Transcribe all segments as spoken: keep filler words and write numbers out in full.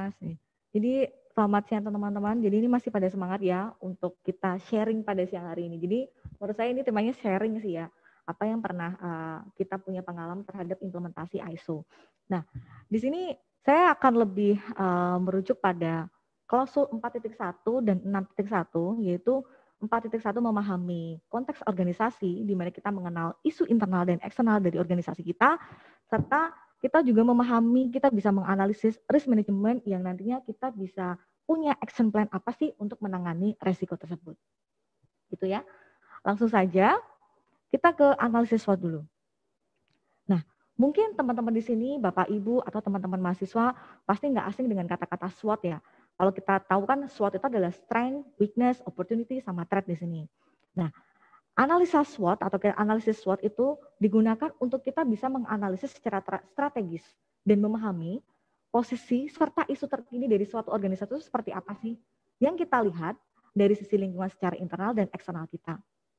Mas. Jadi selamat siang teman-teman. Jadi ini masih pada semangat ya untuk kita sharing pada siang hari ini. Jadi menurut saya ini temanya sharing sih ya. Apa yang pernah uh, kita punya pengalaman terhadap implementasi I S O. Nah, di sini saya akan lebih uh, merujuk pada klausul empat titik satu dan enam titik satu, yaitu empat titik satu memahami konteks organisasi di mana kita mengenal isu internal dan eksternal dari organisasi kita, serta kita juga memahami, kita bisa menganalisis risk management yang nantinya kita bisa punya action plan apa sih untuk menangani resiko tersebut. Gitu ya. Langsung saja kita ke analisis SWOT dulu. Nah, mungkin teman-teman di sini, Bapak Ibu atau teman-teman mahasiswa pasti nggak asing dengan kata-kata SWOT ya. Kalau kita tahu kan SWOT itu adalah strength, weakness, opportunity, sama threat di sini. Nah, analisa SWOT atau analisis SWOT itu digunakan untuk kita bisa menganalisis secara strategis dan memahami posisi serta isu terkini dari suatu organisasi itu seperti apa sih yang kita lihat dari sisi lingkungan secara internal dan eksternal kita.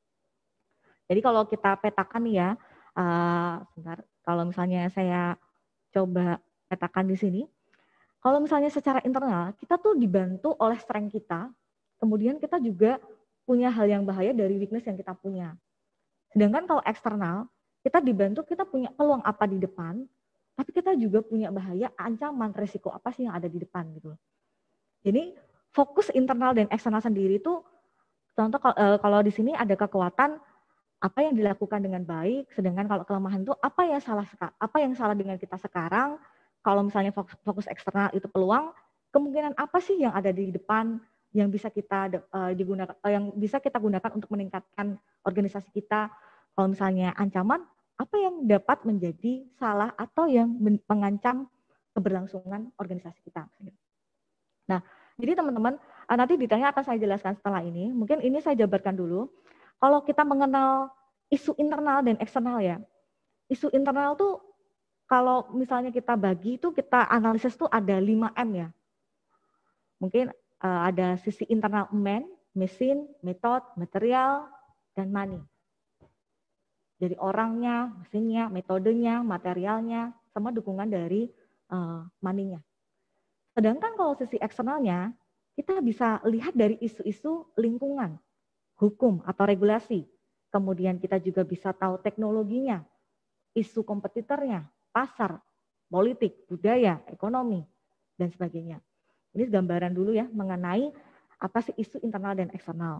Jadi kalau kita petakan nih ya, uh, sebentar, kalau misalnya saya coba petakan di sini, kalau misalnya secara internal kita tuh dibantu oleh strength kita, kemudian kita juga punya hal yang bahaya dari weakness yang kita punya. Sedangkan kalau eksternal, kita dibantu, kita punya peluang apa di depan, tapi kita juga punya bahaya, ancaman, resiko apa sih yang ada di depan gitu. Jadi fokus internal dan eksternal sendiri itu, contoh kalau di sini ada kekuatan, apa yang dilakukan dengan baik, sedangkan kalau kelemahan itu apa yang salah, apa yang salah dengan kita sekarang. Kalau misalnya fokus, fokus eksternal itu peluang, kemungkinan apa sih yang ada di depan yang bisa kita uh, digunakan, uh, yang bisa kita gunakan untuk meningkatkan organisasi kita. Kalau misalnya ancaman, apa yang dapat menjadi salah atau yang mengancam keberlangsungan organisasi kita. Nah, jadi teman-teman, uh, nanti detailnya akan saya jelaskan setelah ini. Mungkin ini saya jabarkan dulu. Kalau kita mengenal isu internal dan eksternal ya, isu internal tuh kalau misalnya kita bagi itu kita analisis tuh ada lima M ya. Mungkin uh, ada sisi internal man, mesin, metode, material, dan money. Jadi orangnya, mesinnya, metodenya, materialnya, sama dukungan dari uh, money-nya. Sedangkan kalau sisi eksternalnya, kita bisa lihat dari isu-isu lingkungan, hukum atau regulasi. Kemudian kita juga bisa tahu teknologinya, isu kompetitornya, pasar, politik, budaya, ekonomi, dan sebagainya. Ini gambaran dulu ya mengenai apa sih isu internal dan eksternal.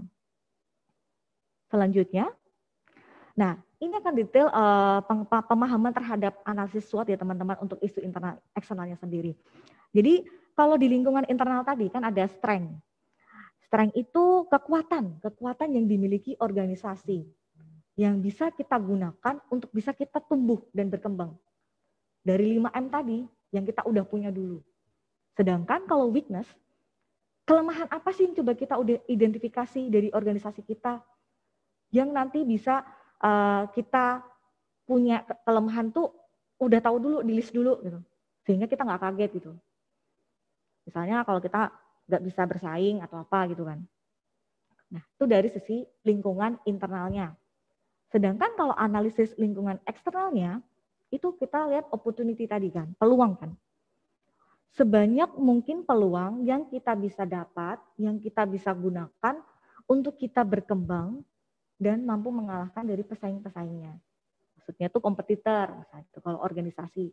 Selanjutnya, nah ini akan detail uh, pemahaman terhadap analisis SWOT ya teman-teman untuk isu internal eksternalnya sendiri. Jadi kalau di lingkungan internal tadi kan ada strength. Strength itu kekuatan, kekuatan yang dimiliki organisasi yang bisa kita gunakan untuk bisa kita tumbuh dan berkembang. Dari lima M tadi yang kita udah punya dulu. Sedangkan kalau weakness, kelemahan apa sih yang coba kita udah identifikasi dari organisasi kita yang nanti bisa uh, kita punya kelemahan tuh udah tahu dulu, di list dulu gitu. Sehingga kita nggak kaget gitu. Misalnya kalau kita nggak bisa bersaing atau apa gitu kan. Nah itu dari sisi lingkungan internalnya. Sedangkan kalau analisis lingkungan eksternalnya, itu kita lihat opportunity tadi kan, peluang kan. Sebanyak mungkin peluang yang kita bisa dapat, yang kita bisa gunakan untuk kita berkembang dan mampu mengalahkan dari pesaing-pesaingnya. Maksudnya itu kompetitor, misalnya itu kalau organisasi.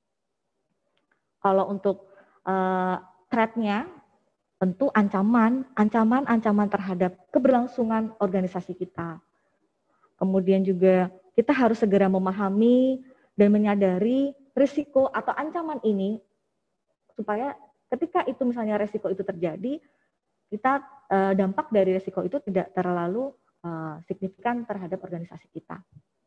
Kalau untuk uh, threat-nya, tentu ancaman, ancaman-ancaman terhadap keberlangsungan organisasi kita. Kemudian juga kita harus segera memahami dan menyadari risiko atau ancaman ini supaya ketika itu misalnya risiko itu terjadi, kita eh, dampak dari risiko itu tidak terlalu eh, signifikan terhadap organisasi kita.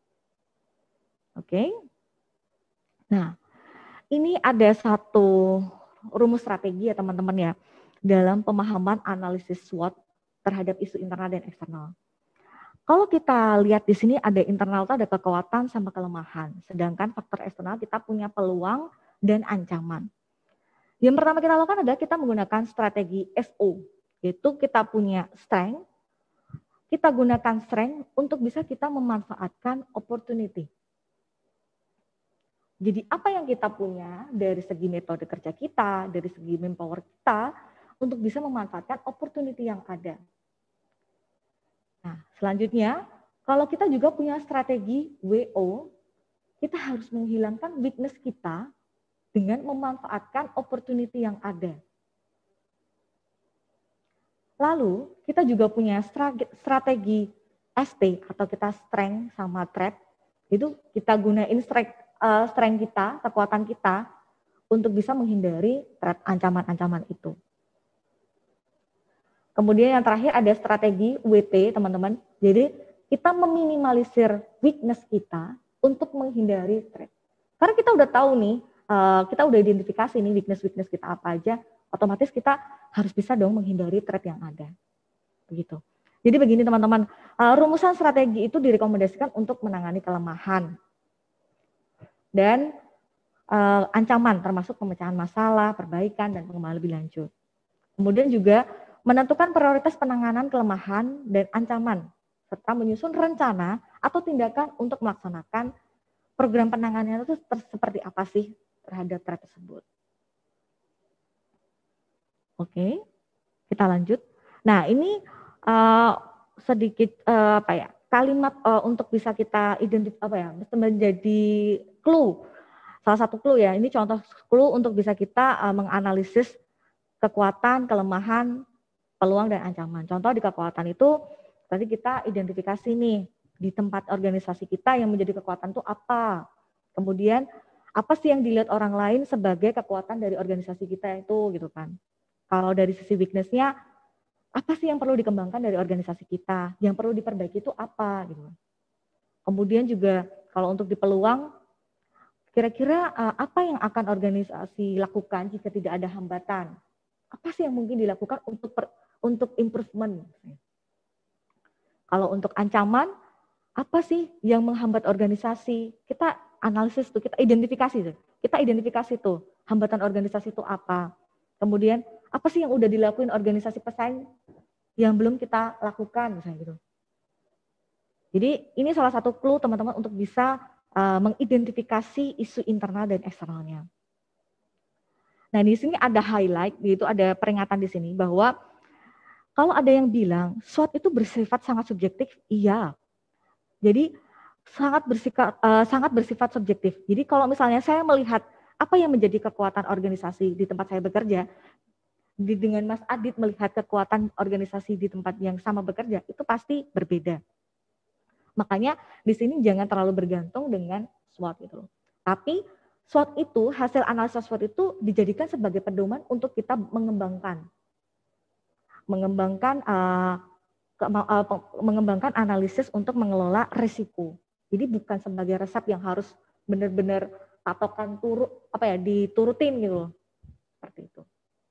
Oke. Nah, ini ada satu rumus strategi ya teman-teman ya dalam pemahaman analisis SWOT terhadap isu internal dan eksternal. Kalau kita lihat di sini ada internal itu ada kekuatan sama kelemahan, sedangkan faktor eksternal kita punya peluang dan ancaman. Yang pertama kita lakukan adalah kita menggunakan strategi S O, yaitu kita punya strength, kita gunakan strength untuk bisa kita memanfaatkan opportunity. Jadi apa yang kita punya dari segi metode kerja kita, dari segi manpower kita, untuk bisa memanfaatkan opportunity yang ada. Nah, selanjutnya, kalau kita juga punya strategi W O, kita harus menghilangkan weakness kita dengan memanfaatkan opportunity yang ada. Lalu, kita juga punya strategi S T atau kita strength sama threat. Itu kita gunain strength, uh, strength kita, kekuatan kita untuk bisa menghindari threat ancaman-ancaman itu. Kemudian yang terakhir ada strategi W T, teman-teman. Jadi kita meminimalisir weakness kita untuk menghindari threat. Karena kita udah tahu nih, uh, kita udah identifikasi nih weakness-weakness kita apa aja, otomatis kita harus bisa dong menghindari threat yang ada. Begitu. Jadi begini teman-teman, uh, rumusan strategi itu direkomendasikan untuk menangani kelemahan dan uh, ancaman, termasuk pemecahan masalah, perbaikan, dan pengembangan lebih lanjut. Kemudian juga menentukan prioritas penanganan kelemahan dan ancaman, serta menyusun rencana atau tindakan untuk melaksanakan program penanganannya itu seperti apa sih terhadap threat tersebut. Oke, kita lanjut. Nah, ini uh, sedikit uh, apa ya kalimat uh, untuk bisa kita identifikasi apa ya menjadi clue. Salah satu clue ya. Ini contoh clue untuk bisa kita uh, menganalisis kekuatan, kelemahan, peluang dan ancaman. Contoh di kekuatan itu tadi kita identifikasi nih di tempat organisasi kita yang menjadi kekuatan itu apa. Kemudian apa sih yang dilihat orang lain sebagai kekuatan dari organisasi kita itu gitu kan. Kalau dari sisi weakness-nya, apa sih yang perlu dikembangkan dari organisasi kita? Yang perlu diperbaiki itu apa? Gitu. Kemudian juga kalau untuk di peluang, kira-kira uh, apa yang akan organisasi lakukan jika tidak ada hambatan? Apa sih yang mungkin dilakukan untuk per, untuk improvement? Kalau untuk ancaman, apa sih yang menghambat organisasi? Kita analisis tuh, kita identifikasi tuh. Kita identifikasi tuh, hambatan organisasi itu apa? Kemudian apa sih yang udah dilakuin organisasi pesaing yang belum kita lakukan misalnya gitu. Jadi ini salah satu clue teman-teman untuk bisa uh, mengidentifikasi isu internal dan eksternalnya. Nah di sini ada highlight, yaitu ada peringatan di sini bahwa kalau ada yang bilang SWOT itu bersifat sangat subjektif, iya. Jadi sangat bersifat uh, sangat bersifat subjektif. Jadi kalau misalnya saya melihat apa yang menjadi kekuatan organisasi di tempat saya bekerja, di, dengan Mas Adit melihat kekuatan organisasi di tempat yang sama bekerja, itu pasti berbeda. Makanya di sini jangan terlalu bergantung dengan SWOT itu. Tapi SWOT itu, hasil analisa SWOT itu dijadikan sebagai pedoman untuk kita mengembangkan. Mengembangkan uh, ke, uh, mengembangkan analisis untuk mengelola risiko. Jadi bukan sebagai resep yang harus benar-benar patokan turut apa ya diturutin gitu loh. Seperti itu.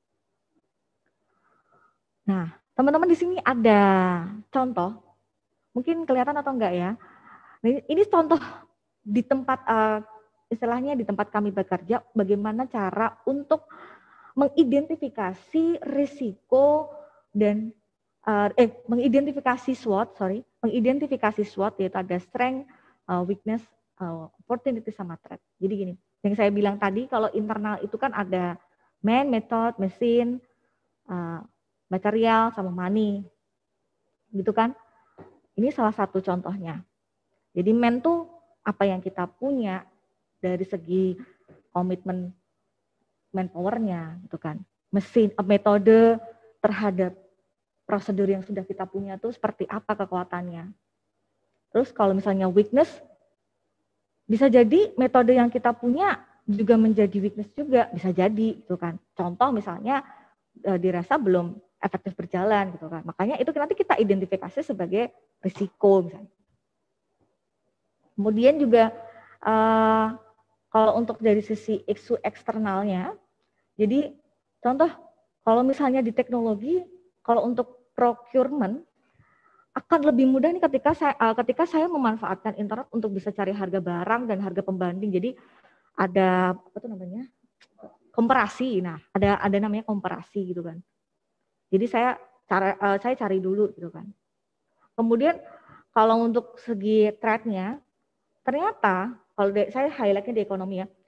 Nah, teman-teman di sini ada contoh, mungkin kelihatan atau enggak ya. Ini, ini contoh di tempat, uh, istilahnya di tempat kami bekerja, bagaimana cara untuk mengidentifikasi risiko dan, uh, eh, mengidentifikasi SWOT, sorry, mengidentifikasi SWOT yaitu ada strength, uh, weakness, uh, opportunity sama threat. Jadi gini, yang saya bilang tadi kalau internal itu kan ada man, method, mesin, uh, material sama money, gitu kan? Ini salah satu contohnya. Jadi man tuh apa yang kita punya dari segi komitmen manpowernya, gitu kan? Mesin, metode terhadap prosedur yang sudah kita punya tuh seperti apa kekuatannya. Terus kalau misalnya weakness, bisa jadi metode yang kita punya juga menjadi weakness juga, bisa jadi, gitu kan? Contoh misalnya dirasa belum efektif berjalan gitu kan. Makanya itu nanti kita identifikasi sebagai risiko misalnya. Kemudian juga uh, kalau untuk dari sisi isu eksternalnya, jadi contoh kalau misalnya di teknologi, kalau untuk procurement akan lebih mudah nih ketika saya uh, ketika saya memanfaatkan internet untuk bisa cari harga barang dan harga pembanding. Jadi ada apa tuh namanya? komparasi. Nah, ada ada namanya komparasi gitu kan. Jadi saya cara uh, saya cari dulu gitu kan. Kemudian kalau untuk segi threat-nya, ternyata kalau de, saya highlight-nya di ekonomi ya,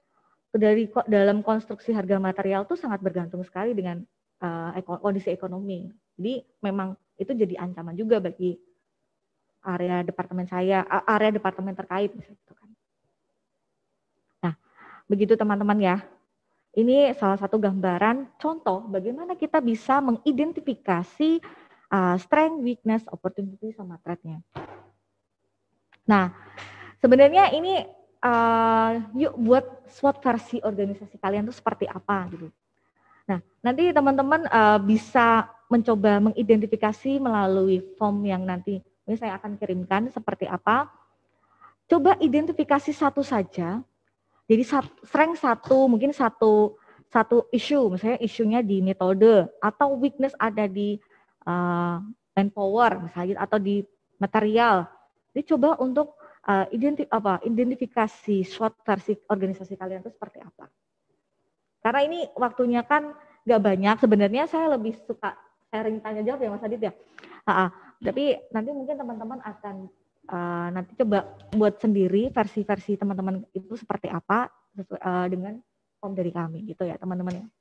dari dalam konstruksi harga material tuh sangat bergantung sekali dengan uh, kondisi ekonomi. Jadi memang itu jadi ancaman juga bagi area departemen saya, area departemen terkait gitu kan. Nah, begitu teman-teman ya. Ini salah satu gambaran contoh bagaimana kita bisa mengidentifikasi uh, strength, weakness, opportunity sama threat-nya. Nah, sebenarnya ini uh, yuk buat SWOT versi organisasi kalian tuh seperti apa gitu. Nah, nanti teman-teman uh, bisa mencoba mengidentifikasi melalui form yang nanti ini saya akan kirimkan seperti apa. Coba identifikasi satu saja. Jadi strength satu, mungkin satu satu isu, misalnya isunya di metode atau weakness ada di uh, manpower misalnya atau di material. Jadi coba untuk uh, identif apa identifikasi SWOT versi organisasi kalian itu seperti apa. Karena ini waktunya kan nggak banyak. Sebenarnya saya lebih suka sharing tanya jawab ya Mas Adit ya. Uh, uh, tapi nanti mungkin teman-teman akan Uh, nanti coba buat sendiri versi-versi teman-teman itu seperti apa sesuai, uh, dengan form dari kami gitu ya teman-teman ya.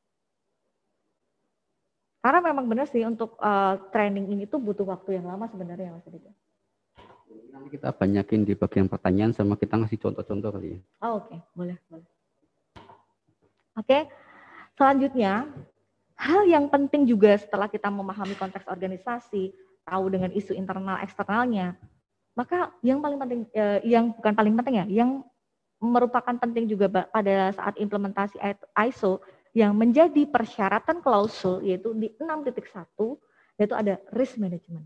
Karena memang benar sih untuk uh, training ini tuh butuh waktu yang lama sebenarnya Mas Adit. Nanti kita banyakin di bagian pertanyaan sama kita ngasih contoh-contoh kali ya. Oh, oke, okay. boleh, boleh. Oke, okay. Selanjutnya hal yang penting juga setelah kita memahami konteks organisasi, tahu dengan isu internal eksternalnya. Maka yang paling penting, eh, yang bukan paling penting ya, yang merupakan penting juga pada saat implementasi I S O yang menjadi persyaratan klausul yaitu di enam titik satu yaitu ada risk management.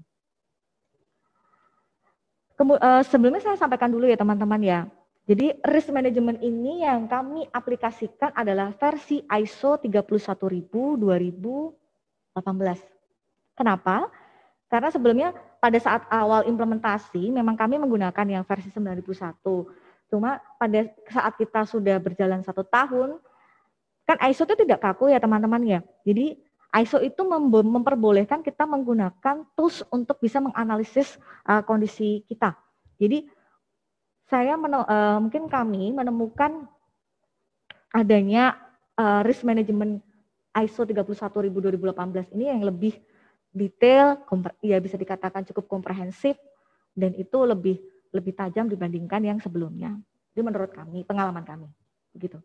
Kemudian, eh, sebelumnya saya sampaikan dulu ya teman-teman ya. Jadi risk management ini yang kami aplikasikan adalah versi I S O tiga puluh satu ribu dua ribu delapan belas. Kenapa? Karena sebelumnya pada saat awal implementasi memang kami menggunakan yang versi sembilan ribu satu. Cuma pada saat kita sudah berjalan satu tahun, kan I S O itu tidak kaku ya teman-teman ya. Jadi I S O itu memperbolehkan kita menggunakan tools untuk bisa menganalisis uh, kondisi kita. Jadi saya uh, mungkin kami menemukan adanya uh, risk management I S O tiga puluh satu ribu dua ribu delapan belas ini yang lebih detail, ya bisa dikatakan cukup komprehensif dan itu lebih lebih tajam dibandingkan yang sebelumnya. Itu menurut kami, pengalaman kami, begitu.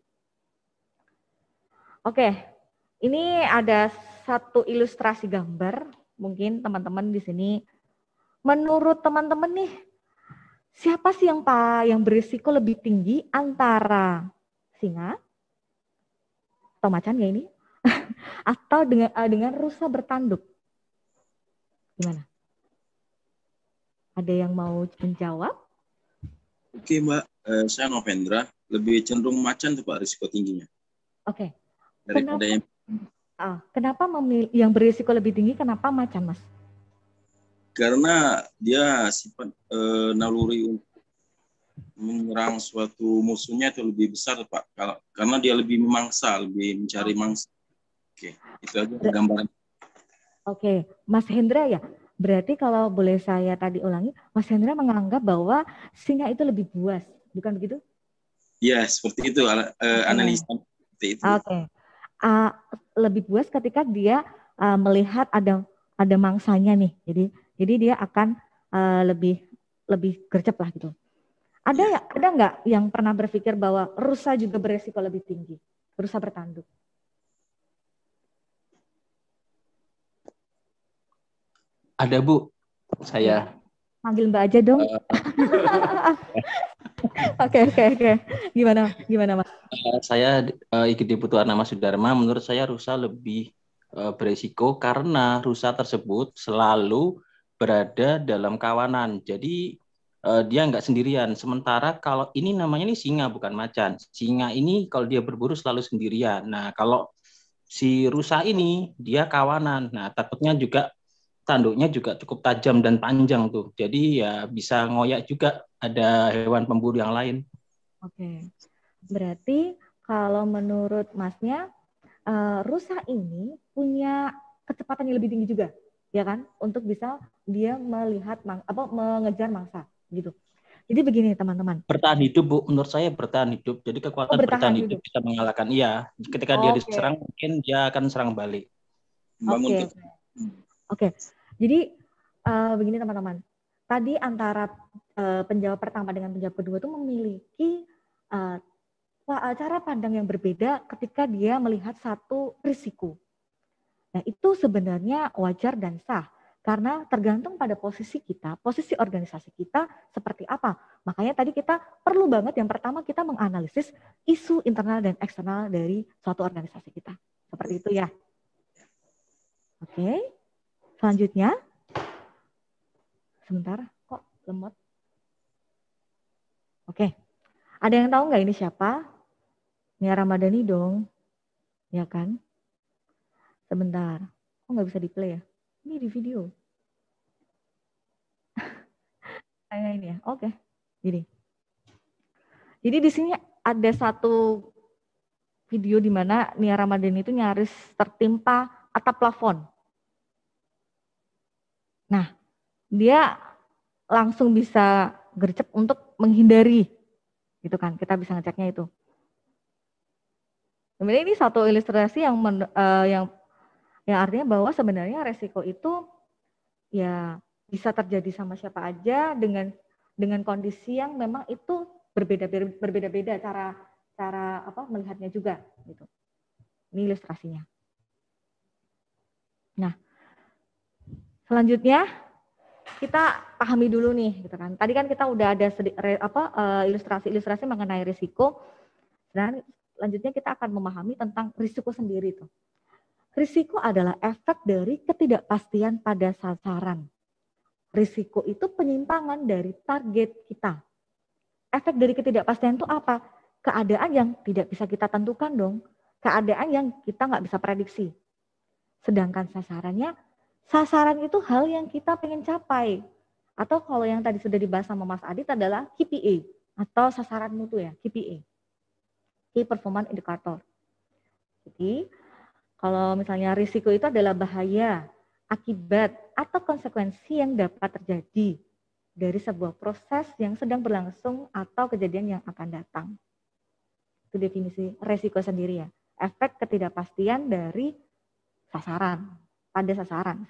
Oke, ini ada satu ilustrasi gambar, mungkin teman-teman di sini. Menurut teman-teman nih, siapa sih yang pak yang berisiko lebih tinggi antara singa atau macan ya ini, atau dengan dengan rusa bertanduk? Gimana? Ada yang mau menjawab? Oke Mbak, eh, saya Novendra, lebih cenderung macan tuh Pak risiko tingginya. Oke. Daripada Kenapa, yang ah, kenapa memilih yang berisiko lebih tinggi? Kenapa macan Mas? Karena dia sifat eh, naluri untuk menyerang suatu musuhnya itu lebih besar Pak. Kalau karena dia lebih memangsa, lebih mencari mangsa. Oke, itu aja gambaran. Oke, Mas Hendra ya. Berarti kalau boleh saya tadi ulangi, Mas Hendra menganggap bahwa singa itu lebih buas, bukan begitu? Ya, seperti itu uh, okay. Analisa seperti itu. Oke, okay. uh, lebih buas ketika dia uh, melihat ada ada mangsanya nih. Jadi jadi dia akan uh, lebih lebih gercep lah gitu. Ada ya, ada nggak yang pernah berpikir bahwa rusa juga beresiko lebih tinggi, rusa bertanduk? Ada Bu, saya. Panggil Mbak aja dong. Oke oke oke. Gimana gimana Mas? Uh, saya uh, Igede Putuarna Mas Sudarma. Menurut saya rusa lebih uh, beresiko karena rusa tersebut selalu berada dalam kawanan. Jadi uh, dia nggak sendirian. Sementara kalau ini namanya ini singa bukan macan. Singa ini kalau dia berburu selalu sendirian. Nah kalau si rusa ini dia kawanan. Nah takutnya juga tanduknya juga cukup tajam dan panjang tuh. Jadi ya bisa ngoyak juga ada hewan pemburu yang lain. Oke. Berarti kalau menurut Masnya uh, rusa ini punya kecepatan yang lebih tinggi juga, ya kan? Untuk bisa dia melihat mang, apa mengejar mangsa gitu. Jadi begini teman-teman. Bertahan hidup, Bu. Menurut saya bertahan hidup. Jadi kekuatan Oh, bertahan bertahan hidup. hidup bisa mengalahkan. Iya, ketika dia Oke. diserang, mungkin dia akan serang balik. Membangun Oke. ke- Oke. Jadi eh, begini teman-teman. Tadi antara eh, penjawab pertama dengan penjawab kedua itu memiliki eh, wa- cara pandang yang berbeda ketika dia melihat satu risiko. Nah, itu sebenarnya wajar dan sah. Karena tergantung pada posisi kita, posisi organisasi kita seperti apa. Makanya tadi kita perlu banget yang pertama kita menganalisis isu internal dan eksternal dari suatu organisasi kita. Seperti itu ya. Oke, selanjutnya. Sebentar, kok lemot. Oke, ada yang tahu nggak ini siapa? Nia Ramadhani dong, ya kan? Sebentar, kok nggak bisa di-play ya? Ini di video. Kayak ini ya, oke. Jadi, jadi di sini ada satu video di mana Nia Ramadhani itu nyaris tertimpa atap plafon. Nah, dia langsung bisa gercep untuk menghindari, gitu kan? Kita bisa ngeceknya itu. Sebenarnya ini satu ilustrasi yang men, uh, yang yang artinya bahwa sebenarnya resiko itu ya bisa terjadi sama siapa aja dengan dengan kondisi yang memang itu berbeda berbeda-beda cara cara apa melihatnya juga gitu. Ini ilustrasinya. Nah, selanjutnya kita pahami dulu nih gitu kan. Tadi kan kita udah ada sedi, re, apa ilustrasi-ilustrasi mengenai risiko. Dan selanjutnya kita akan memahami tentang risiko sendiri tuh. Risiko adalah efek dari ketidakpastian pada sasaran. Risiko itu penyimpangan dari target kita. Efek dari ketidakpastian itu apa? Keadaan yang tidak bisa kita tentukan dong. Keadaan yang kita nggak bisa prediksi. Sedangkan sasarannya, sasaran itu hal yang kita pengen capai. Atau kalau yang tadi sudah dibahas sama Mas Adit adalah K P I atau sasaran mutu ya, K P I. Key Performance Indicator. Jadi, kalau misalnya risiko itu adalah bahaya, akibat, atau konsekuensi yang dapat terjadi dari sebuah proses yang sedang berlangsung atau kejadian yang akan datang. Itu definisi risiko sendiri ya. Efek ketidakpastian dari sasaran, pada sasaran.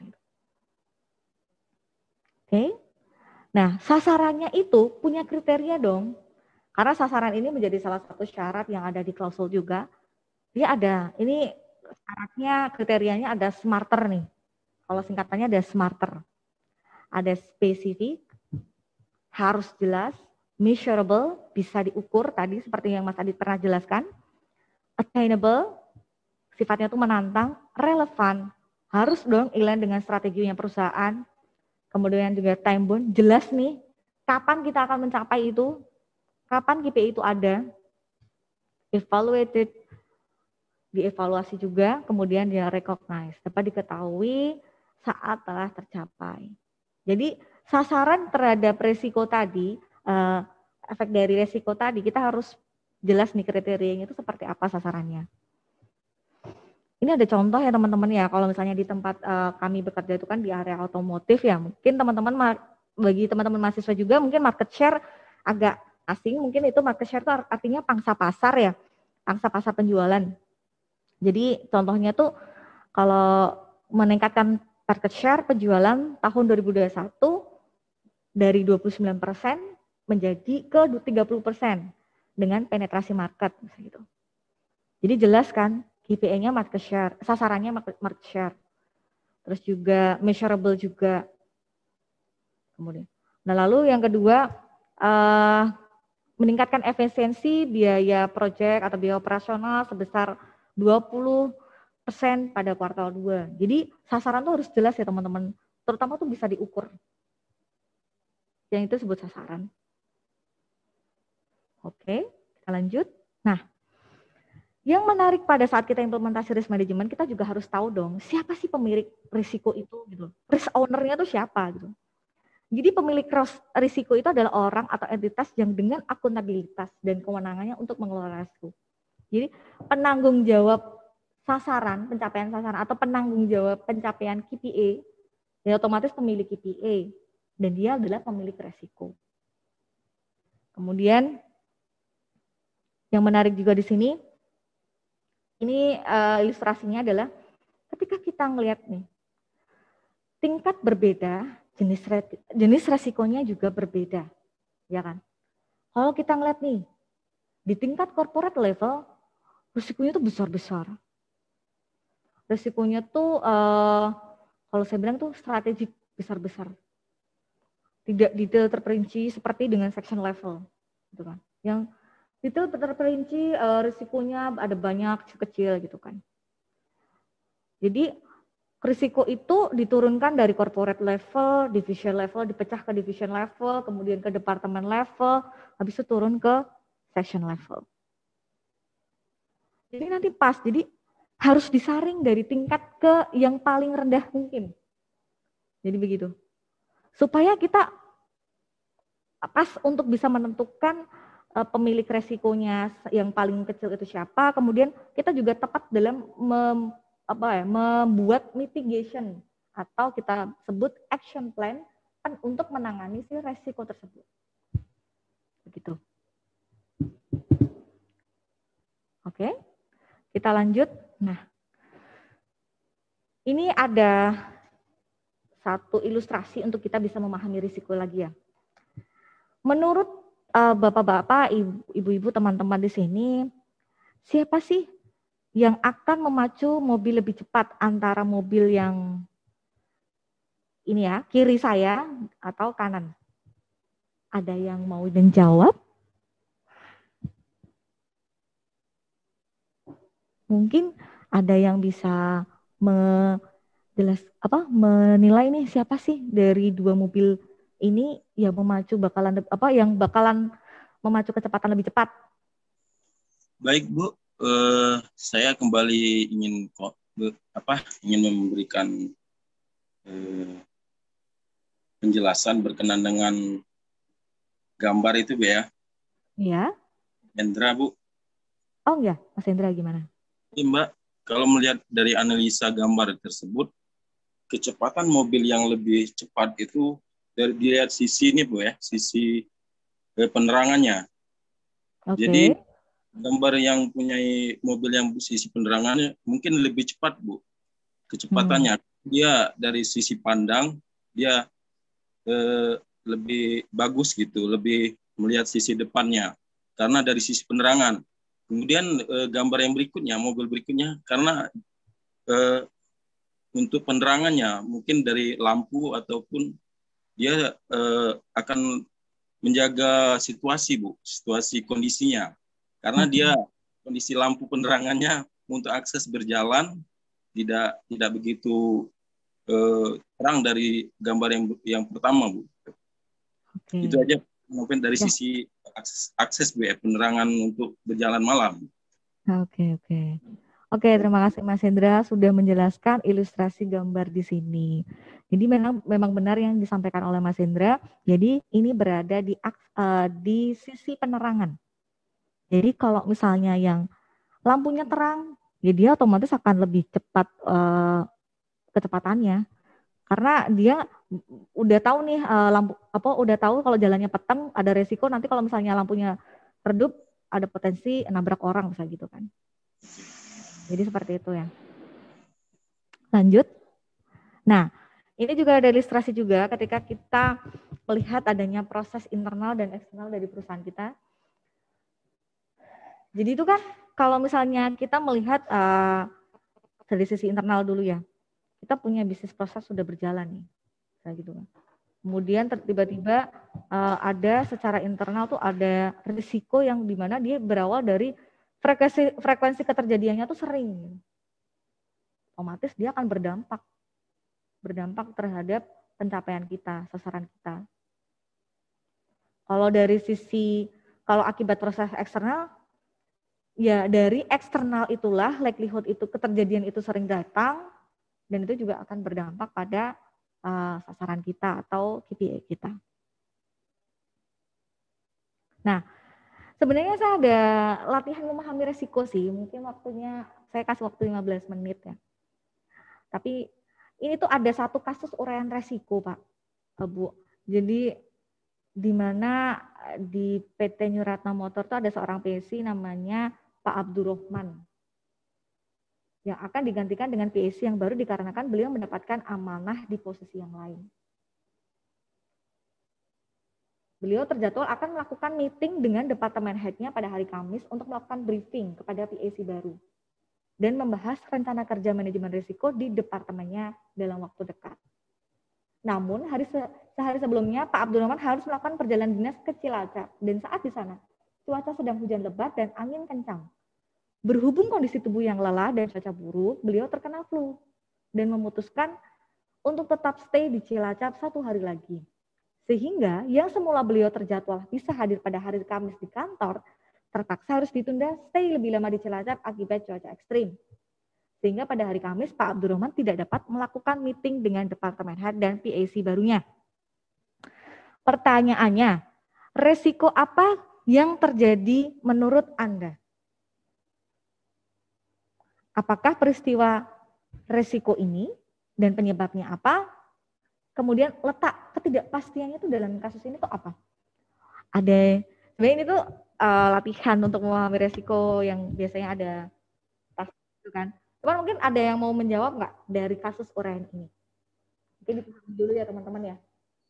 Oke. Nah, sasarannya itu punya kriteria dong. Karena sasaran ini menjadi salah satu syarat yang ada di klausul juga. Dia ada, ini syaratnya, kriterianya ada smarter nih. Kalau singkatannya ada smarter. Ada spesifik, harus jelas, measurable, bisa diukur tadi seperti yang Mas Adit pernah jelaskan. Attainable, sifatnya itu menantang, relevan, harus dong inline dengan strateginya perusahaan. Kemudian juga time bound, jelas nih, kapan kita akan mencapai itu, kapan K P I itu ada, evaluated, dievaluasi juga, kemudian dia recognize, dapat diketahui saat telah tercapai. Jadi sasaran terhadap resiko tadi, eh, efek dari resiko tadi, kita harus jelas nih kriterianya itu seperti apa sasarannya. Ini ada contoh ya teman-teman ya, kalau misalnya di tempat uh, kami bekerja itu kan di area otomotif ya, mungkin teman-teman, bagi teman-teman mahasiswa juga mungkin market share agak asing, mungkin itu market share itu artinya pangsa pasar ya, pangsa pasar penjualan. Jadi contohnya tuh kalau meningkatkan market share penjualan tahun dua ribu dua puluh satu dari dua puluh sembilan persen menjadi ke tiga puluh persen dengan penetrasi market gitu. Jadi jelas kan, K P I-nya market share, sasarannya market share. Terus juga measurable juga. Kemudian. Nah, lalu yang kedua, uh, meningkatkan efisiensi biaya proyek atau biaya operasional sebesar dua puluh persen pada kuartal dua. Jadi sasaran tuh harus jelas ya teman-teman. Terutama tuh bisa diukur. Yang itu disebut sasaran. Oke, kita lanjut. Nah, yang menarik pada saat kita implementasi risk management, kita juga harus tahu dong, siapa sih pemilik risiko itu gitu. Risk owner-nya itu siapa gitu. Jadi pemilik risiko itu adalah orang atau entitas yang dengan akuntabilitas dan kewenangannya untuk mengelola risiko. Jadi penanggung jawab sasaran, pencapaian sasaran atau penanggung jawab pencapaian K P I, ya otomatis pemilik K P I dan dia adalah pemilik risiko. Kemudian yang menarik juga di sini, ini uh, ilustrasinya adalah ketika kita ngelihat nih, tingkat berbeda, jenis jenis resikonya juga berbeda, ya kan? Kalau kita ngelihat nih, di tingkat corporate level, risikonya tuh besar-besar. Risikonya tuh, uh, kalau saya bilang tuh strategik besar-besar. Tidak detail terperinci seperti dengan section level, gitu kan? Yang detail terperinci uh, risikonya ada banyak kecil gitu kan. Jadi risiko itu diturunkan dari corporate level, division level, dipecah ke division level, kemudian ke departemen level, habis itu turun ke section level. Jadi nanti pas, jadi harus disaring dari tingkat ke yang paling rendah mungkin. Jadi begitu. Supaya kita pas untuk bisa menentukan pemilik resikonya yang paling kecil itu siapa, kemudian kita juga tepat dalam mem, apa ya, membuat mitigation atau kita sebut action plan untuk menangani si resiko tersebut. Begitu. Oke, kita lanjut. Nah, ini ada satu ilustrasi untuk kita bisa memahami risiko lagi ya. Menurut Uh, bapak-bapak, ibu-ibu, teman-teman di sini, siapa sih yang akan memacu mobil lebih cepat antara mobil yang ini ya, kiri saya atau kanan? Ada yang mau menjawab? Mungkin ada yang bisa menjelas apa menilai nih siapa sih dari dua mobil ini yang memacu bakalan apa yang bakalan memacu kecepatan lebih cepat. Baik Bu, eh, saya kembali ingin kok apa ingin memberikan eh, penjelasan berkenan dengan gambar itu Bu ya. Iya. Hendra Bu. Oh enggak, Mas Hendra gimana? Ini Mbak, kalau melihat dari analisa gambar tersebut, kecepatan mobil yang lebih cepat itu dari dilihat sisi ini Bu ya, sisi eh, penerangannya. Okay. Jadi gambar yang punya mobil yang sisi penerangannya mungkin lebih cepat Bu kecepatannya. Hmm. Dia dari sisi pandang dia eh, lebih bagus gitu, lebih melihat sisi depannya karena dari sisi penerangan. Kemudian eh, gambar yang berikutnya, mobil berikutnya karena eh, untuk penerangannya mungkin dari lampu ataupun dia eh, akan menjaga situasi Bu, situasi kondisinya. Karena hmm. dia kondisi lampu penerangannya untuk akses berjalan tidak tidak begitu eh, terang dari gambar yang yang pertama Bu. Okay. Itu aja mungkin dari ya. Sisi akses, akses Bu ya, penerangan untuk berjalan malam. Oke okay, oke. Okay. Oke, terima kasih Mas Hendra sudah menjelaskan ilustrasi gambar di sini. Jadi memang memang benar yang disampaikan oleh Mas Hendra. Jadi ini berada di uh, di sisi penerangan. Jadi kalau misalnya yang lampunya terang, ya dia otomatis akan lebih cepat uh, kecepatannya. Karena dia udah tahu nih uh, lampu apa udah tahu kalau jalannya petang ada resiko nanti kalau misalnya lampunya redup ada potensi nabrak orang misalnya gitu kan. Jadi seperti itu ya. Lanjut. Nah, ini juga ada ilustrasi juga ketika kita melihat adanya proses internal dan eksternal dari perusahaan kita. Jadi itu kan kalau misalnya kita melihat uh, dari sisi internal dulu ya, kita punya bisnis proses sudah berjalan nih, kayak gitu kan. Kemudian tiba-tiba uh, ada secara internal tuh ada risiko yang dimana dia berawal dari frekuensi frekuensi keterjadiannya tuh sering, otomatis dia akan berdampak, berdampak terhadap pencapaian kita, sasaran kita. Kalau dari sisi, kalau akibat proses eksternal, ya dari eksternal itulah likelihood itu keterjadian itu sering datang dan itu juga akan berdampak pada uh, sasaran kita atau K P I kita. Nah, sebenarnya saya ada latihan memahami resiko sih, mungkin waktunya saya kasih waktu lima belas menit ya. Tapi ini tuh ada satu kasus uraian resiko Pak, Bu. Jadi di mana di P T New Ratna Motor itu ada seorang P S C namanya Pak Abdurrahman yang akan digantikan dengan P S C yang baru dikarenakan beliau mendapatkan amanah di posisi yang lain. Beliau terjadwal akan melakukan meeting dengan departemen head-nya pada hari Kamis untuk melakukan briefing kepada P S C baru dan membahas rencana kerja manajemen risiko di departemennya dalam waktu dekat. Namun hari se sehari sebelumnya Pak Abdurrahman harus melakukan perjalanan dinas ke Cilacap dan saat di sana cuaca sedang hujan lebat dan angin kencang. Berhubung kondisi tubuh yang lelah dan cuaca buruk, beliau terkena flu dan memutuskan untuk tetap stay di Cilacap satu hari lagi. Sehingga yang semula beliau terjadwal bisa hadir pada hari Kamis di kantor, terpaksa harus ditunda stay lebih lama di Cilacap akibat cuaca ekstrim. Sehingga pada hari Kamis, Pak Abdurrahman tidak dapat melakukan meeting dengan Departemen Head dan P A C barunya. Pertanyaannya, resiko apa yang terjadi menurut Anda? Apakah peristiwa resiko ini dan penyebabnya apa? Kemudian letak ketidakpastiannya itu dalam kasus ini tuh apa? Ada, sebenarnya ini tuh uh, latihan untuk memahami resiko yang biasanya ada tas itu kan. Cuman mungkin ada yang mau menjawab nggak dari kasus uraian ini? Mungkin dipahami dulu ya teman-teman ya.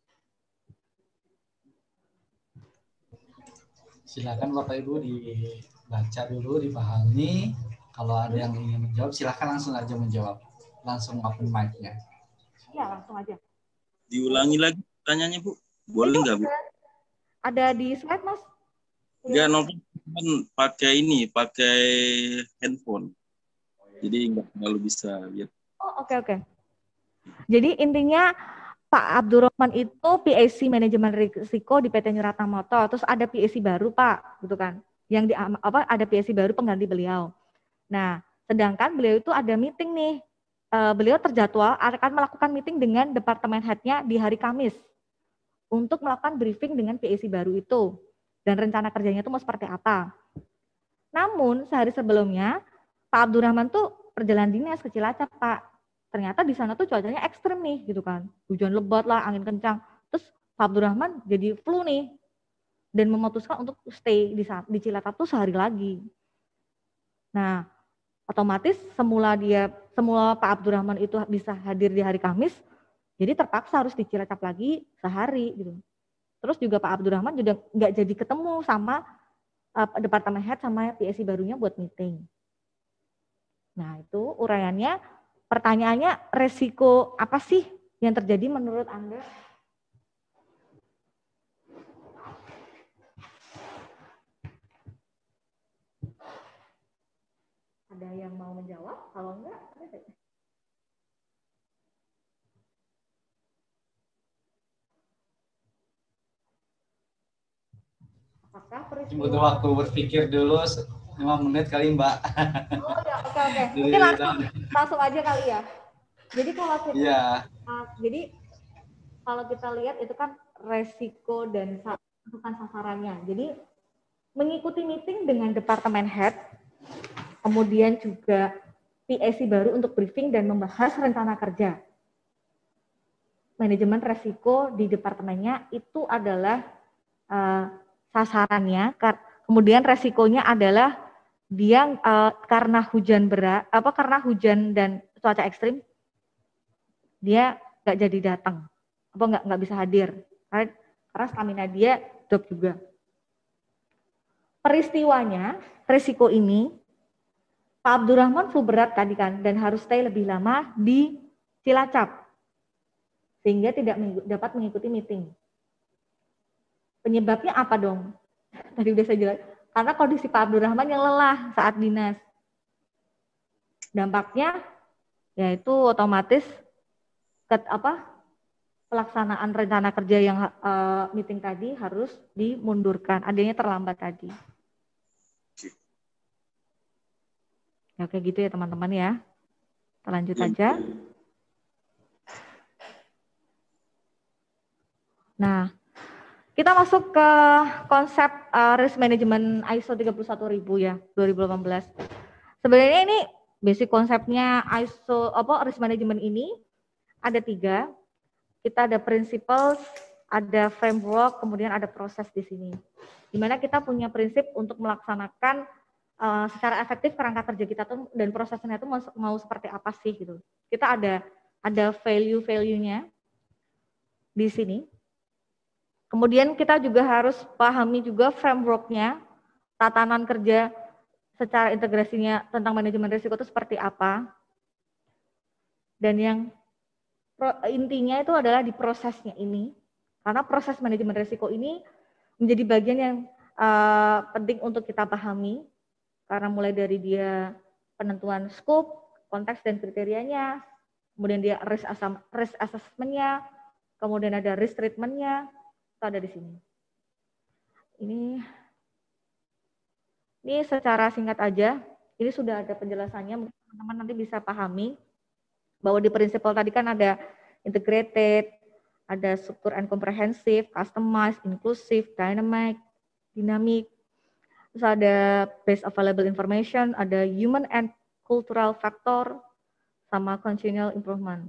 Silakan Bapak Ibu dibaca dulu, dipahami. Kalau ada yang ingin menjawab, silakan langsung aja menjawab. Langsung open mic-nya. Iya, langsung aja. Diulangi lagi pertanyaannya, Bu. Boleh nggak, Bu? Ada di slide, Mas? Enggak, nonton pakai ini, pakai handphone. Jadi nggak terlalu bisa lihat. Oh, oke, okay, oke. Okay. Jadi intinya Pak Abdurrahman itu P A C manajemen risiko di P T New Ratna Motor, terus ada P A C baru, Pak, gitu kan. Yang di apa ada P A C baru pengganti beliau. Nah, sedangkan beliau itu ada meeting nih. Uh, beliau terjadwal akan melakukan meeting dengan departemen head-nya di hari Kamis untuk melakukan briefing dengan P A C baru itu dan rencana kerjanya itu mau seperti apa. Namun sehari sebelumnya Pak Abdurrahman tuh perjalanan dinas ke Cilacap, Pak. Ternyata di sana tuh cuacanya ekstrim nih gitu kan. Hujan lebat lah, angin kencang. Terus Pak Abdurrahman jadi flu nih dan memutuskan untuk stay di, di Cilacap tuh sehari lagi. Nah, otomatis semula dia semula Pak Abdurrahman itu bisa hadir di hari Kamis, jadi terpaksa harus di Cilacap lagi sehari gitu. Terus juga Pak Abdurrahman juga nggak jadi ketemu sama uh, departemen head sama P A C barunya buat meeting. Nah itu uraiannya, pertanyaannya resiko apa sih yang terjadi menurut Anda? Ada yang mau menjawab? Kalau enggak, ada. Apakah peristiwa... Butuh waktu berpikir dulu lima menit kali Mbak. Oh ya, oke oke. Mungkin langsung, langsung aja kali ya. Jadi kalau kita, yeah. uh, jadi kalau kita lihat itu kan resiko dan tentukan sasarannya. Jadi mengikuti meeting dengan departemen head, kemudian juga P A C baru untuk briefing dan membahas rencana kerja. Manajemen resiko di departemennya itu adalah uh, sasarannya, kemudian resikonya adalah dia uh, karena hujan berat, apa karena hujan dan cuaca ekstrim, dia nggak jadi datang, apa nggak nggak bisa hadir, karena, karena stamina dia drop juga. Peristiwanya, resiko ini, Pak Abdurrahman flu berat tadi kan, dan harus stay lebih lama di Cilacap, sehingga tidak dapat mengikuti meeting. Penyebabnya apa dong? Tadi udah saya jelaskan. Karena kondisi Pak Abdurrahman yang lelah saat dinas. Dampaknya yaitu otomatis ke, apa, pelaksanaan rencana kerja yang uh, meeting tadi harus dimundurkan. Adanya terlambat tadi. Ya, kayak gitu ya teman-teman ya. Kita lanjut aja. Nah, kita masuk ke konsep uh, risk management I S O tiga puluh satu ribu ya, dua ribu delapan belas. Sebenarnya ini basic konsepnya I S O apa risk management ini ada tiga. Kita ada principles, ada framework, kemudian ada proses di sini. Di mana kita punya prinsip untuk melaksanakan uh, secara efektif kerangka kerja kita tuh dan prosesnya itu mau, mau seperti apa sih gitu. Kita ada ada value-value-nya di sini. Kemudian kita juga harus pahami juga framework-nya, tatanan kerja secara integrasinya tentang manajemen risiko itu seperti apa. Dan yang intinya itu adalah di prosesnya ini. Karena proses manajemen risiko ini menjadi bagian yang uh, penting untuk kita pahami. Karena mulai dari dia penentuan scope, konteks dan kriterianya, kemudian dia risk, risk assessment-nya, kemudian ada risk treatment-nya, itu ada di sini. Ini, ini secara singkat aja, ini sudah ada penjelasannya, mungkin teman-teman nanti bisa pahami bahwa di prinsipal tadi kan ada integrated, ada struktur and comprehensive, customized, inclusive, dynamic, dynamic, terus ada base available information, ada human and cultural factor, sama continual improvement.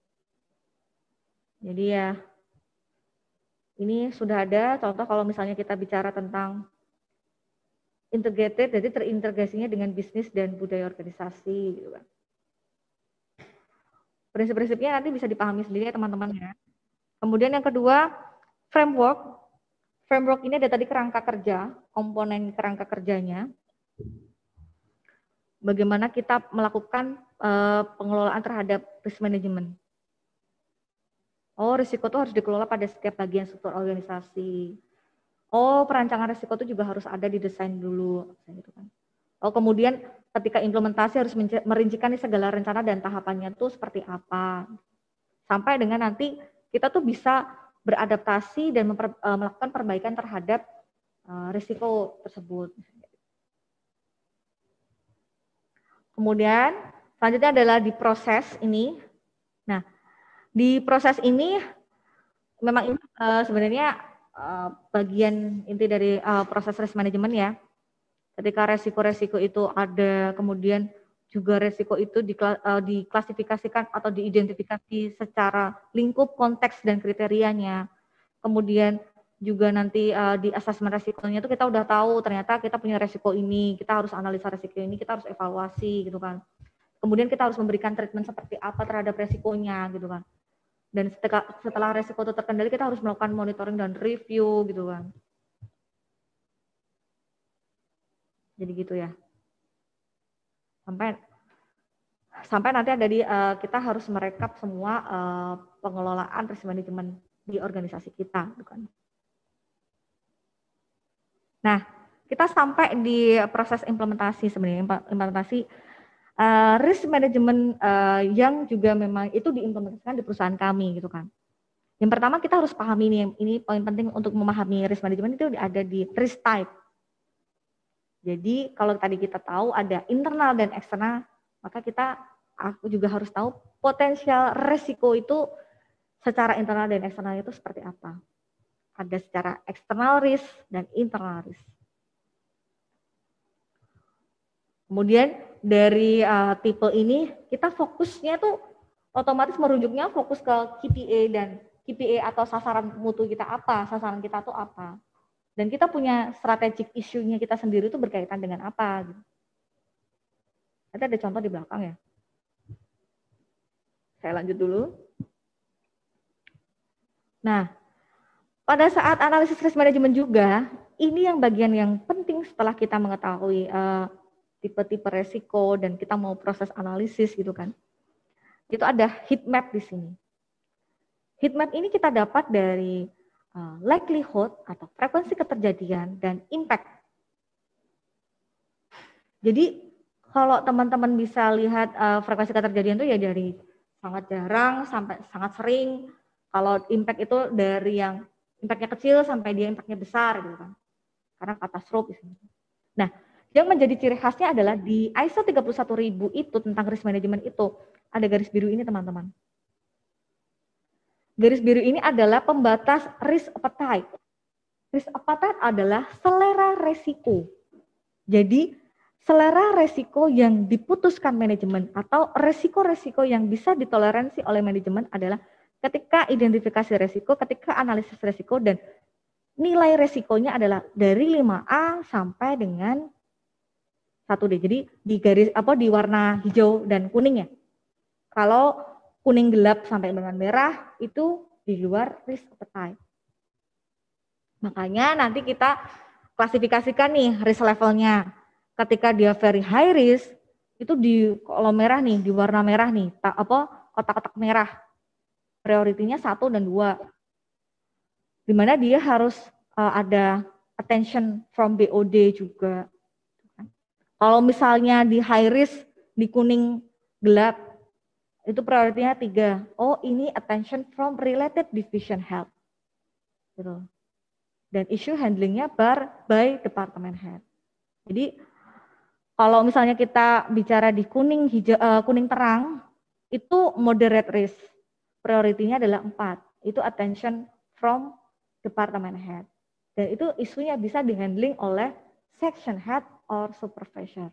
Jadi ya, ini sudah ada contoh kalau misalnya kita bicara tentang integrated, jadi terintegrasinya dengan bisnis dan budaya organisasi. Gitu kan. Prinsip-prinsipnya nanti bisa dipahami sendiri ya teman-teman ya. Kemudian yang kedua, framework. Framework ini ada tadi kerangka kerja, komponen kerangka kerjanya. Bagaimana kita melakukan uh, pengelolaan terhadap risk management. Oh, risiko itu harus dikelola pada setiap bagian struktur organisasi. Oh, perancangan risiko itu juga harus ada di desain dulu. Gitu kan. Oh, kemudian ketika implementasi harus merincikan segala rencana dan tahapannya itu seperti apa. Sampai dengan nanti kita tuh bisa beradaptasi dan memper, uh, melakukan perbaikan terhadap uh, risiko tersebut. Kemudian selanjutnya adalah di proses ini. Nah, di proses ini memang ini uh, sebenarnya uh, bagian inti dari uh, proses risk management ya. Ketika resiko-resiko itu ada, kemudian juga resiko itu diklasifikasikan atau diidentifikasi secara lingkup, konteks, dan kriterianya. Kemudian juga nanti uh, di asesmen resikonya itu kita udah tahu ternyata kita punya resiko ini, kita harus analisa resiko ini, kita harus evaluasi gitu kan. Kemudian kita harus memberikan treatment seperti apa terhadap resikonya gitu kan. Dan setelah, setelah resiko itu terkendali kita harus melakukan monitoring dan review gitu kan. Jadi gitu ya. Sampai sampai nanti ada di uh, kita harus merekap semua uh, pengelolaan risk management di organisasi kita, bukan? Nah, kita sampai di proses implementasi sebenarnya implementasi uh, risk management uh, yang juga memang itu diimplementasikan di perusahaan kami, gitu kan? Yang pertama kita harus pahami nih, ini poin penting untuk memahami risk management itu ada di risk type. Jadi kalau tadi kita tahu ada internal dan eksternal, maka kita aku juga harus tahu potensial resiko itu secara internal dan eksternal itu seperti apa. Ada secara external risk dan internal risk. Kemudian dari uh, tipe ini kita fokusnya tuh otomatis merujuknya fokus ke K P I dan K P I atau sasaran mutu kita apa, sasaran kita tuh apa. Dan kita punya strategic issue-nya kita sendiri itu berkaitan dengan apa. Gitu. Nanti ada contoh di belakang ya. Saya lanjut dulu. Nah, pada saat analisis risk management juga, ini yang bagian yang penting setelah kita mengetahui uh, tipe-tipe resiko dan kita mau proses analisis gitu kan. Itu ada heat map di sini. Heat map ini kita dapat dari uh, likelihood atau frekuensi keterjadian dan impact. Jadi kalau teman-teman bisa lihat uh, frekuensi keterjadian itu ya dari sangat jarang sampai sangat sering. Kalau impact itu dari yang impact-nya kecil sampai dia impact-nya besar gitu kan. Karena katastrofe. Nah, yang menjadi ciri khasnya adalah di I S O tiga puluh satu ribu itu tentang risk management itu ada garis biru ini teman-teman. Garis biru ini adalah pembatas risk appetite. Risk appetite adalah selera resiko. Jadi selera resiko yang diputuskan manajemen atau resiko-resiko yang bisa ditoleransi oleh manajemen adalah ketika identifikasi resiko, ketika analisis resiko, dan nilai resikonya adalah dari lima A sampai dengan satu D. Jadi di garis apa di warna hijau dan kuning ya. Kalau kuning gelap sampai dengan merah itu di luar risk appetite. Makanya nanti kita klasifikasikan nih risk levelnya. Ketika dia very high risk itu di kolom merah nih, di warna merah nih, tak apa kotak-kotak merah. Prioritinya satu dan dua. Di mana dia harus uh, ada attention from B O D juga. Kalau misalnya di high risk, di kuning gelap, itu prioritinya tiga. Oh, ini attention from related division health. Gitu. Dan issue handlingnya bar by department head. Jadi kalau misalnya kita bicara di kuning hijau, uh, kuning terang, itu moderate risk. Prioritinya adalah empat. Itu attention from department head. Dan itu isunya bisa dihandling oleh section head or supervisor.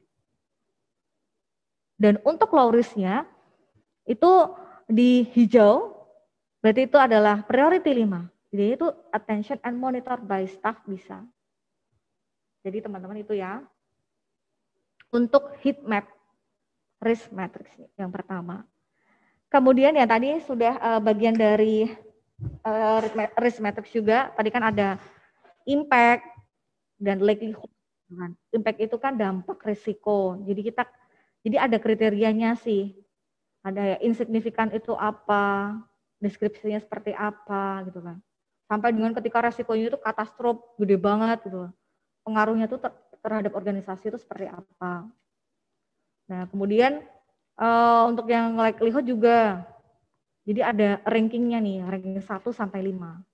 Dan untuk low risk-nya, itu di hijau, berarti itu adalah priority lima. Jadi itu attention and monitor by staff bisa. Jadi teman-teman itu ya. Untuk heat map, risk matrix yang pertama. Kemudian ya tadi sudah uh, bagian dari uh, risk matrix juga, tadi kan ada impact dan likelihood. Impact itu kan dampak risiko. Jadi kita, jadi ada kriterianya sih. Ada ya insignifikan itu apa, deskripsinya seperti apa gitu kan. Sampai dengan ketika resikonya itu katastrof gede banget gitu. Pengaruhnya itu ter terhadap organisasi itu seperti apa. Nah kemudian uh, untuk yang likelihood juga, jadi ada rankingnya nih, ranking satu sampai lima.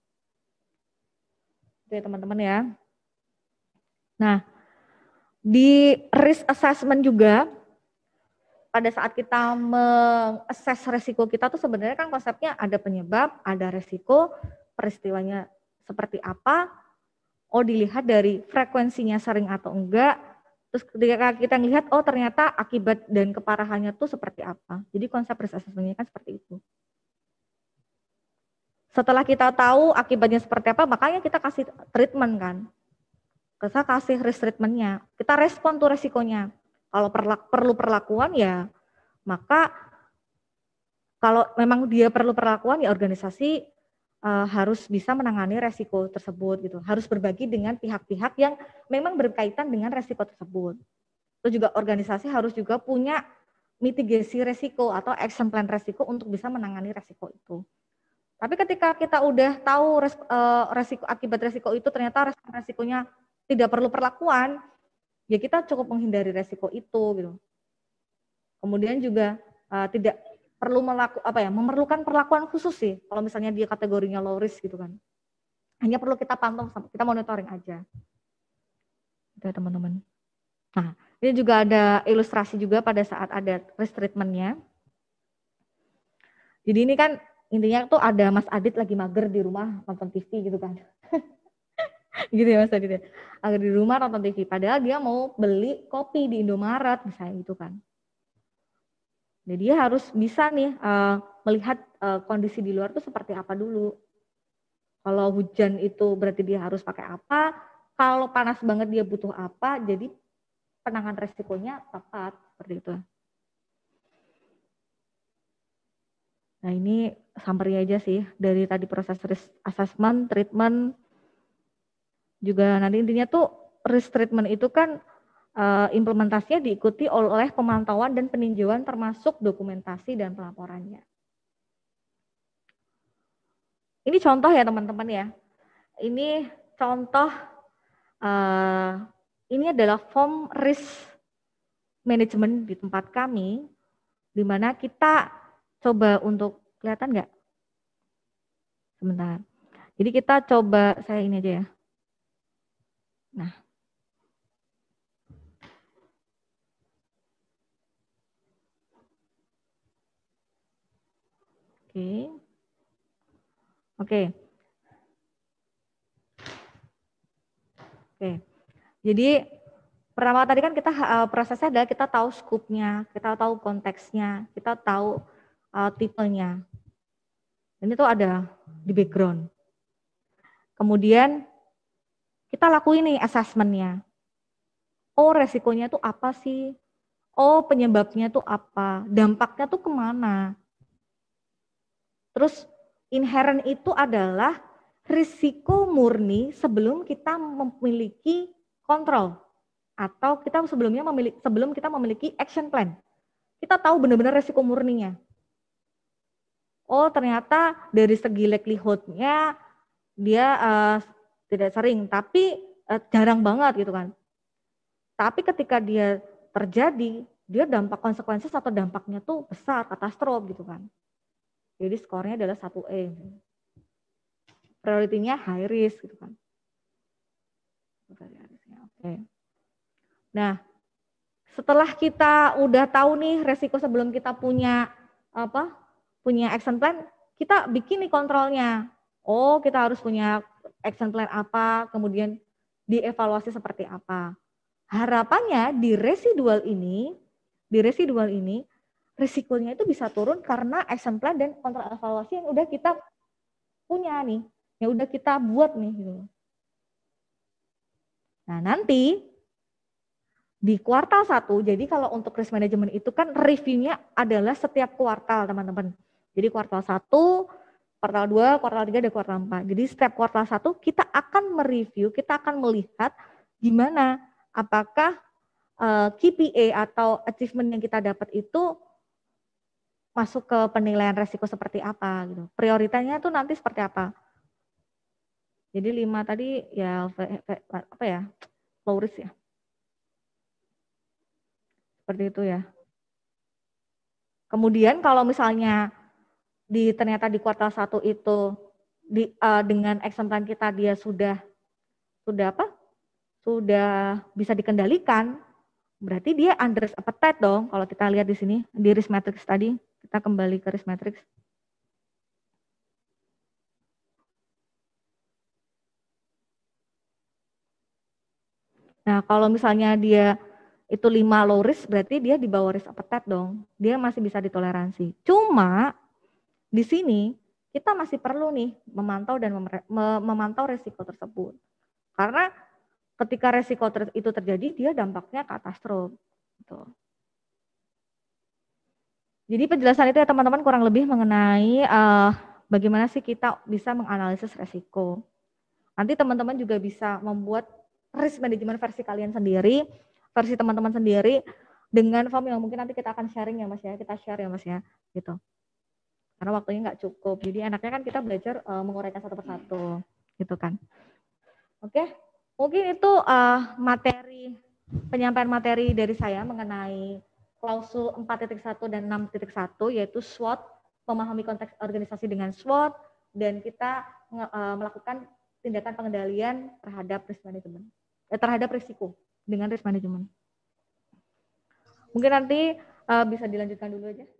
Oke teman-teman ya. Nah di risk assessment juga, pada saat kita mengakses resiko kita tuh sebenarnya kan konsepnya ada penyebab, ada resiko, peristiwanya seperti apa, oh dilihat dari frekuensinya sering atau enggak, terus ketika kita lihat oh ternyata akibat dan keparahannya tuh seperti apa. Jadi konsep risk assessment-nya kan seperti itu. Setelah kita tahu akibatnya seperti apa, makanya kita kasih treatment kan. Kita kasih risk treatment-nya, kita respon tuh resikonya. Kalau perlu perlakuan ya, maka kalau memang dia perlu perlakuan ya organisasi uh, harus bisa menangani resiko tersebut gitu. Harus berbagi dengan pihak-pihak yang memang berkaitan dengan resiko tersebut. Itu juga organisasi harus juga punya mitigasi resiko atau action plan resiko untuk bisa menangani resiko itu. Tapi ketika kita udah tahu res, uh, resiko akibat resiko itu ternyata resikonya tidak perlu perlakuan, ya kita cukup menghindari resiko itu gitu. Kemudian juga uh, tidak perlu melaku, apa ya, memerlukan perlakuan khusus sih. Kalau misalnya dia kategorinya low risk gitu kan. Hanya perlu kita pantau, kita monitoring aja. Gitu ya teman-teman. Nah, ini juga ada ilustrasi juga pada saat ada risk treatment-nya. Jadi ini kan intinya tuh ada Mas Adit lagi mager di rumah nonton T V gitu kan. Gitu ya Mas Adit ya. Agar di rumah nonton T V. Padahal dia mau beli kopi di Indomaret misalnya gitu kan. Jadi dia harus bisa nih uh, melihat uh, kondisi di luar tuh seperti apa dulu. Kalau hujan itu berarti dia harus pakai apa. Kalau panas banget dia butuh apa. Jadi penanganan resikonya tepat seperti itu. Nah ini summary aja sih dari tadi proses risk assessment, treatment. Juga nanti intinya tuh risk treatment itu kan uh, implementasinya diikuti oleh pemantauan dan peninjauan termasuk dokumentasi dan pelaporannya. Ini contoh ya teman-teman ya. Ini contoh, uh, ini adalah form risk management di tempat kami, di mana kita coba untuk, kelihatan nggak? Sebentar. Jadi kita coba, saya ini aja ya. Nah. Oke. Oke. Oke. Jadi pertama tadi kan kita prosesnya adalah kita tahu scope-nya, kita tahu konteksnya, kita tahu uh, tipenya. Ini tuh ada di background. Kemudian kita lakuin nih assessment-nya. Oh, resikonya tuh apa sih? Oh, penyebabnya tuh apa? Dampaknya tuh kemana? Terus inherent itu adalah risiko murni sebelum kita memiliki kontrol. Atau kita sebelumnya memiliki, sebelum kita memiliki action plan. Kita tahu benar-benar risiko murninya. Oh, ternyata dari segi likelihood-nya dia uh, tidak sering, tapi uh, jarang banget gitu kan. Tapi ketika dia terjadi, dia dampak konsekuensi atau dampaknya tuh besar, katastrof gitu kan. Jadi skornya adalah satu E. Prioritinya high risk gitu kan. Oke. Nah, setelah kita udah tahu nih resiko sebelum kita punya apa? Punya action plan, kita bikin nih kontrolnya. Oh, kita harus punya action plan apa, kemudian dievaluasi seperti apa. Harapannya di residual ini, di residual ini risikonya itu bisa turun karena action plan dan kontrol evaluasi yang udah kita punya nih, yang udah kita buat nih gitu. Nah, nanti di kuartal satu, jadi kalau untuk risk management itu kan reviewnya adalah setiap kuartal, teman-teman. Jadi kuartal satu, kuartal dua, kuartal tiga, dan kuartal empat. Jadi setiap kuartal satu kita akan mereview, kita akan melihat gimana, apakah uh, K P I atau achievement yang kita dapat itu masuk ke penilaian resiko seperti apa gitu. Prioritasnya tuh nanti seperti apa. Jadi lima tadi ya apa ya? Low risk ya. Seperti itu ya. Kemudian kalau misalnya di ternyata di kuartal satu itu di uh, dengan action plan kita dia sudah sudah apa? Sudah bisa dikendalikan, berarti dia under risk appetite dong. Kalau kita lihat di sini di risk matrix tadi, kita kembali ke risk matrix. Nah, kalau misalnya dia itu lima low risk, berarti dia di bawah risk appetite dong. Dia masih bisa ditoleransi. Cuma di sini kita masih perlu nih memantau dan memantau resiko tersebut. Karena ketika resiko ter itu terjadi, dia dampaknya katastrof. Gitu. Jadi penjelasan itu ya teman-teman kurang lebih mengenai uh, bagaimana sih kita bisa menganalisis resiko. Nanti teman-teman juga bisa membuat risk management versi kalian sendiri, versi teman-teman sendiri dengan form yang mungkin nanti kita akan sharing ya Mas ya, kita share ya Mas ya, gitu. Karena waktunya nggak cukup, jadi enaknya kan kita belajar uh, menguraikan satu persatu, gitu kan. Oke, mungkin itu uh, materi penyampaian materi dari saya mengenai klausul empat titik satu dan enam titik satu yaitu SWOT, memahami konteks organisasi dengan SWOT, dan kita uh, melakukan tindakan pengendalian terhadap risk management, eh, terhadap risiko dengan risk management. Mungkin nanti uh, bisa dilanjutkan dulu aja.